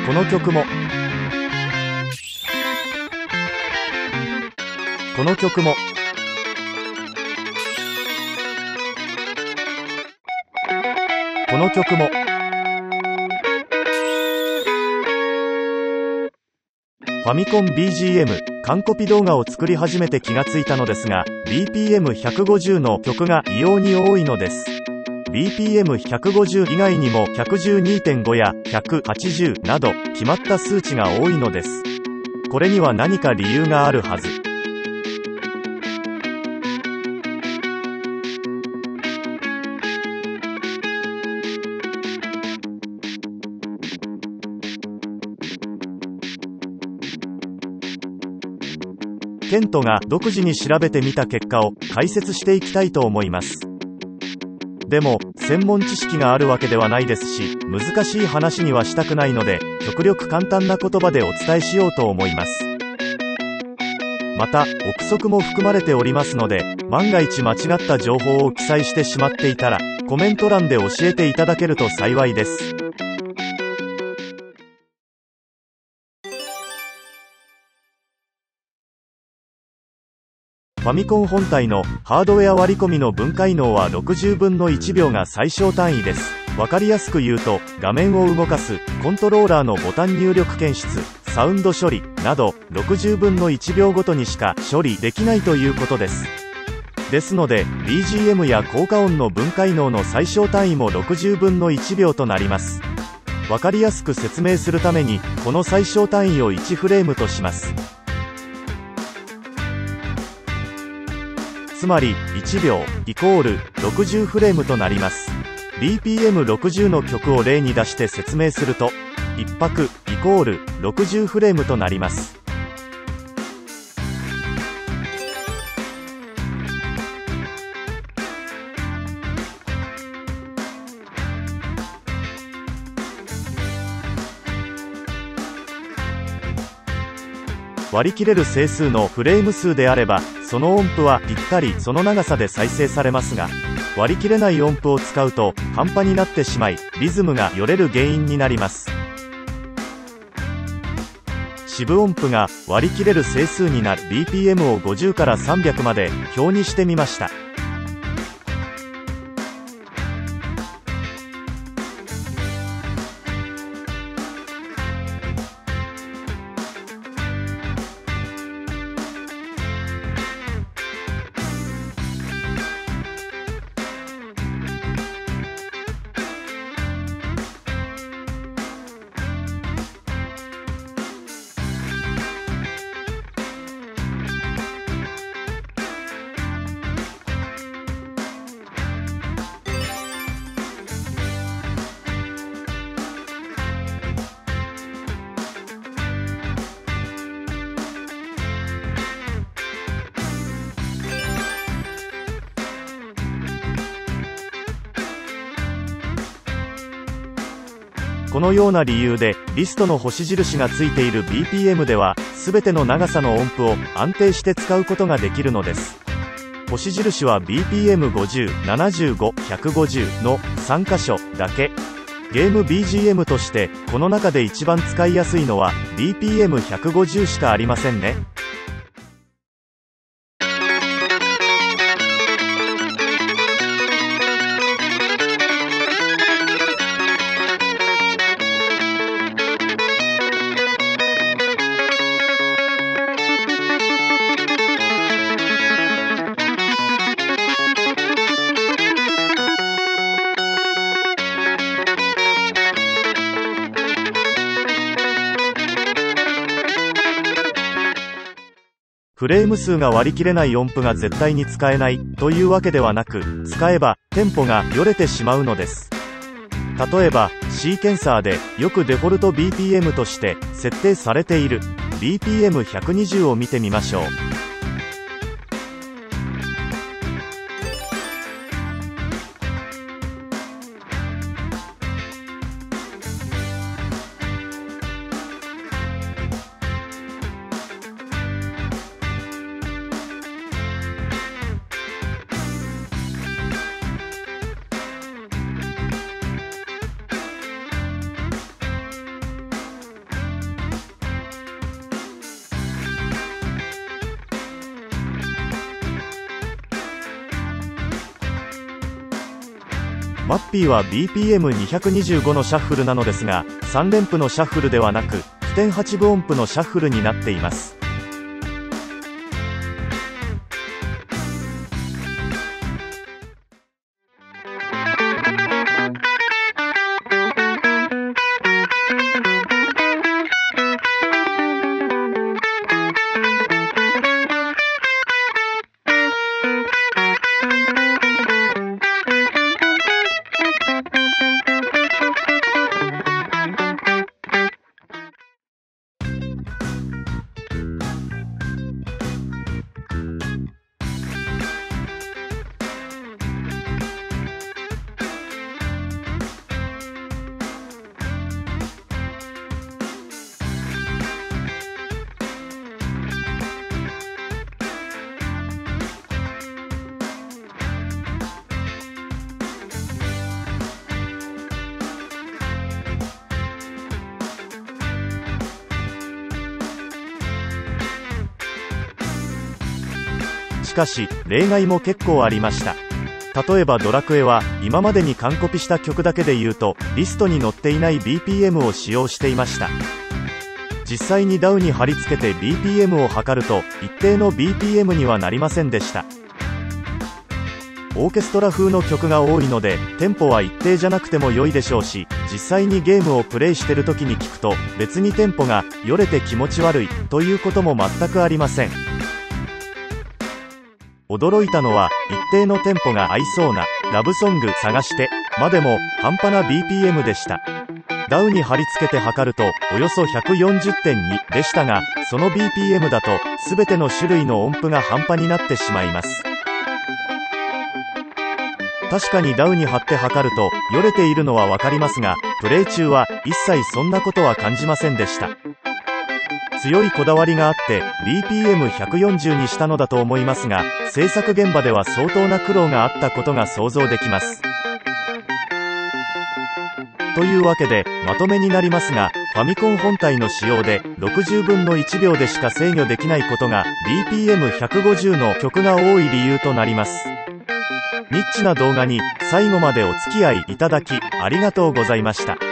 この曲もこの曲もこの曲もファミコン BGM 完コピ動画を作り始めて気がついたのですが BPM150 の曲が異様に多いのです。 BPM150 以外にも 112.5 や180など決まった数値が多いのです。これには何か理由があるはず。ケントが独自に調べてみた結果を解説していきたいと思います。でも専門知識があるわけではないですし、難しい話にはしたくないので極力簡単な言葉でお伝えしようと思います。また憶測も含まれておりますので、万が一間違った情報を記載してしまっていたらコメント欄で教えていただけると幸いです。ファミコン本体のハードウェア割り込みの分解能は60分の1秒が最小単位です。わかりやすく言うと、画面を動かすコントローラーのボタン入力検出、サウンド処理など60分の1秒ごとにしか処理できないということです。ですので BGM や効果音の分解能の最小単位も60分の1秒となります。わかりやすく説明するためにこの最小単位を1フレームとします。つまり1秒イコール60フレームとなります。 BPM60 の曲を例に出して説明すると1拍イコール60フレームとなります。割り切れる整数のフレーム数であればその音符はぴったりその長さで再生されますが、割り切れない音符を使うと半端になってしまいリズムがよれる原因になります。四分音符が割り切れる整数になる BPM を50から300まで表にしてみました。このような理由でリストの星印がついている BPM では全ての長さの音符を安定して使うことができるのです。星印は BPM50、75、150の3箇所だけ。ゲーム BGM としてこの中で一番使いやすいのは BPM150 しかありませんね。フレーム数が割り切れない音符が絶対に使えないというわけではなく、使えばテンポがよれてしまうのです。例えばシーケンサーでよくデフォルト BPM として設定されている BPM120 を見てみましょう。 マッピーは BPM225 のシャッフルなのですが、3連符のシャッフルではなく、9.8分音符のシャッフルになっています。しかし、例外も結構ありました。例えばドラクエは、今までに完コピした曲だけで言うと、リストに載っていない BPM を使用していました。実際に DAW に貼り付けて BPM を測ると、一定の BPM にはなりませんでした。オーケストラ風の曲が多いので、テンポは一定じゃなくても良いでしょうし、実際にゲームをプレイしてる時に聞くと、別にテンポが、よれて気持ち悪い、ということも全くありません。驚いたのは、一定のテンポが合いそうな、ラブソング探して、までも、半端な BPM でした。DAW に貼り付けて測ると、およそ 140.2 でしたが、その BPM だと、すべての種類の音符が半端になってしまいます。確かに DAW に貼って測ると、よれているのはわかりますが、プレイ中は、一切そんなことは感じませんでした。強いこだわりがあって BPM140 にしたのだと思いますが、制作現場では相当な苦労があったことが想像できます。というわけで、まとめになりますが、ファミコン本体の使用で60分の1秒でしか制御できないことが BPM150 の曲が多い理由となります。ニッチな動画に最後までお付き合いいただきありがとうございました。